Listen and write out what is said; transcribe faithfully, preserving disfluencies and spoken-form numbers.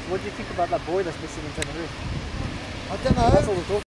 what do you think about that boy that's missing inside the roof? I don't know. That's all the talk.